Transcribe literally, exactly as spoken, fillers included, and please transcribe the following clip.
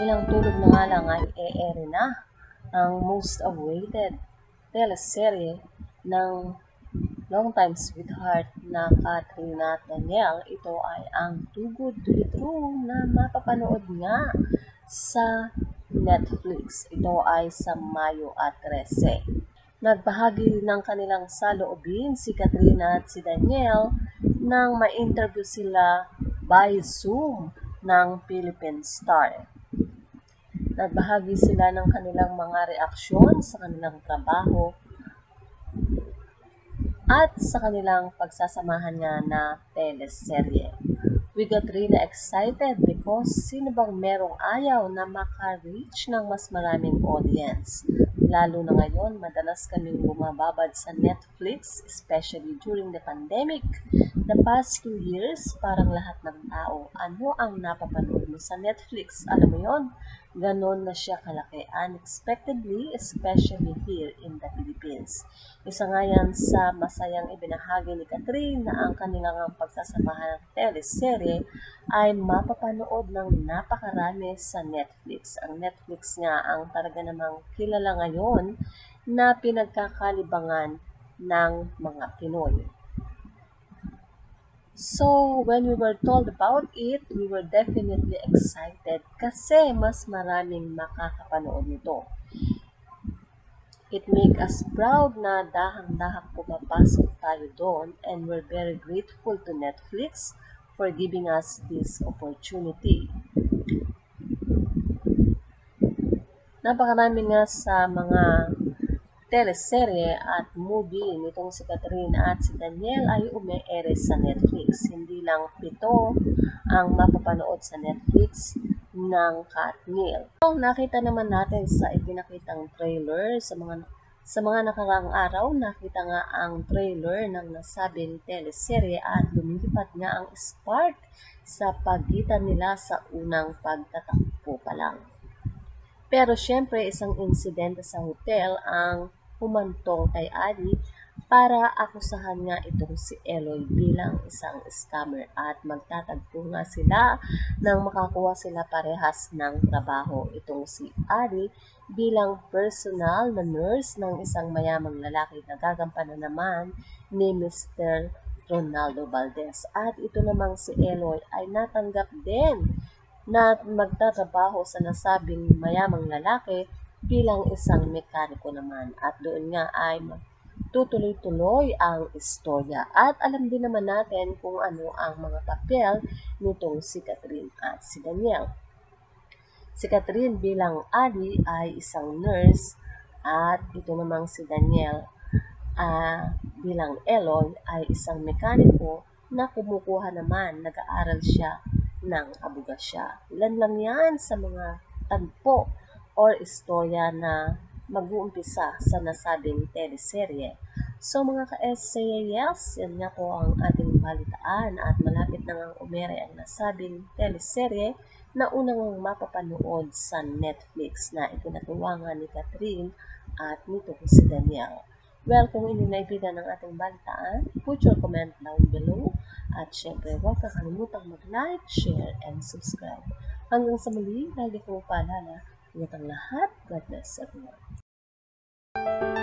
Kamakailang tulog na nga lang ay e-ere na ang most awaited teleserye ng longtime sweetheart na Katrina at Daniel. Ito ay ang Too Good to Be True na mapapanood nga sa Netflix. Ito ay sa Mayo at trese. Nagbahagi ng kanilang saloobin si Katrina at si Daniel nang ma-interview sila by Zoom ng Philippine Star. Nagbahagi sila ng kanilang mga reaksyon sa kanilang trabaho at sa kanilang pagsasamahan nga na teleserye. We got really excited because sino bang merong ayaw na maka-reach ng mas maraming audience? Lalo na ngayon, madalas kaming bumababad sa Netflix, especially during the pandemic. The past two years, parang lahat ng tao, ano ang napapanood mo sa Netflix? Alam mo yon, ganon na siya kalaki unexpectedly, especially here in the Philippines. Isa nga yan sa masayang ibinahagi ni Catherine na ang kanilang pagsasamahan ng teleserye ay mapapanood ng napakarami sa Netflix. Ang Netflix nga ang talaga namang kilala ngayon na pinagkakalibangan ng mga Pinoy. So, when we were told about it, we were definitely excited kasi mas maraming makakapanood nito. It make us proud na dahang-dahang pumapasok tayo doon, and we're very grateful to Netflix for giving us this opportunity. Napakarami nga sa mga teleserye at movie nitong si Catherine at si Daniel ay ume-ere sa Netflix. Hindi lang pito ang mapapanood sa Netflix ng Katniel. So, nakita naman natin sa ipinakitang trailer sa mga sa mga nakaraang araw, nakita nga ang trailer ng nasabing teleserye at lumilipat nga ang spark sa pagitan nila sa unang pagtatakbo pa lang. Pero syempre, isang insidente sa hotel ang humantong kay Ali para akusahan nga itong si Eloy bilang isang scammer at magtatagpo nga sila nang makakuha sila parehas ng trabaho. Itong si Ali bilang personal na nurse ng isang mayamang lalaki na gagampanan naman ni Mister Ronaldo Valdez. At ito namang si Eloy ay natanggap din na magtatrabaho sa nasabing mayamang lalaki bilang isang mekaniko naman. At doon nga ay tutuloy-tuloy ang istorya. At alam din naman natin kung ano ang mga papel nitong si Catherine at si Daniel. Si Catherine bilang Ali ay isang nurse at ito namang si Daniel uh, bilang Eloy ay isang mekaniko na kumukuha naman, nag-aaral siya ng abogasya. Ilan lang yan sa mga tagpo or istorya na mag-uumpisa sa nasabing teleserye. So mga ka-S C A S, yan nga po ang ating balitaan at malapit na ngang umere ang nasabing teleserye na unang mapapanood sa Netflix na ipinatuwa nga ni Catherine at nito si Daniel. Well, kung hindi naibigan ng ating balitaan, put your comment down below. At syempre, huwag kakalimutan mag-like, share, and subscribe. Hanggang sa muli, lagi kong paalala, ingat ang lahat. God bless everyone.